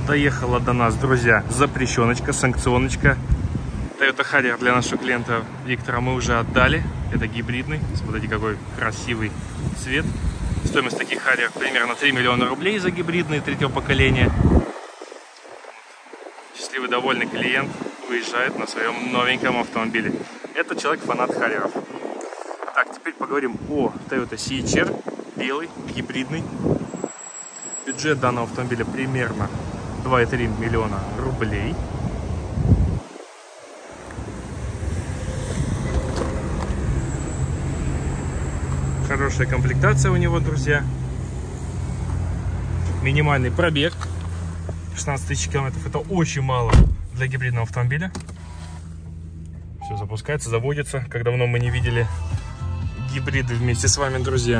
доехала до нас, друзья, запрещеночка, санкционочка. Toyota Harrier для нашего клиента Виктора мы уже отдали. Это гибридный. Смотрите, какой красивый цвет. Стоимость таких Harrier примерно 3 миллиона рублей за гибридные третьего поколения. Счастливый, довольный клиент уезжает на своем новеньком автомобиле. Это человек-фанат Харьеров. Так, теперь поговорим о Toyota CHR. Белый, гибридный. Бюджет данного автомобиля примерно 2,3 миллиона рублей. Хорошая комплектация у него, друзья. Минимальный пробег 16 тысяч километров. Это очень мало для гибридного автомобиля. Все запускается, заводится. Как давно мы не видели гибриды вместе с вами, друзья.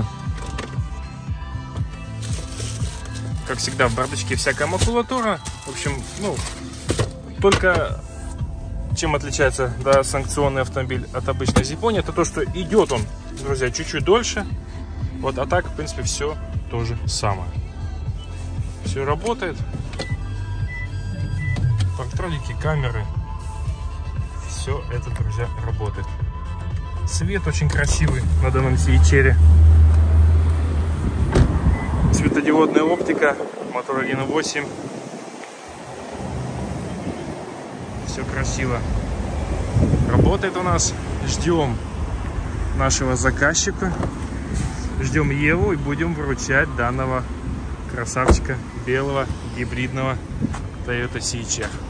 Как всегда, в бардачке всякая макулатура. В общем, только чем отличается санкционный автомобиль от обычной Зиппони, это то, что идет он, друзья, чуть-чуть дольше. Вот, а так, в принципе, все то же самое. Все работает. Парктроники, камеры. Все это, друзья, работает. Цвет очень красивый на данном CHR. Светодиодная оптика, мотор 1.8. Все красиво работает у нас. Ждем нашего заказчика, ждем Еву и будем вручать данного красавчика белого гибридного Toyota CHR.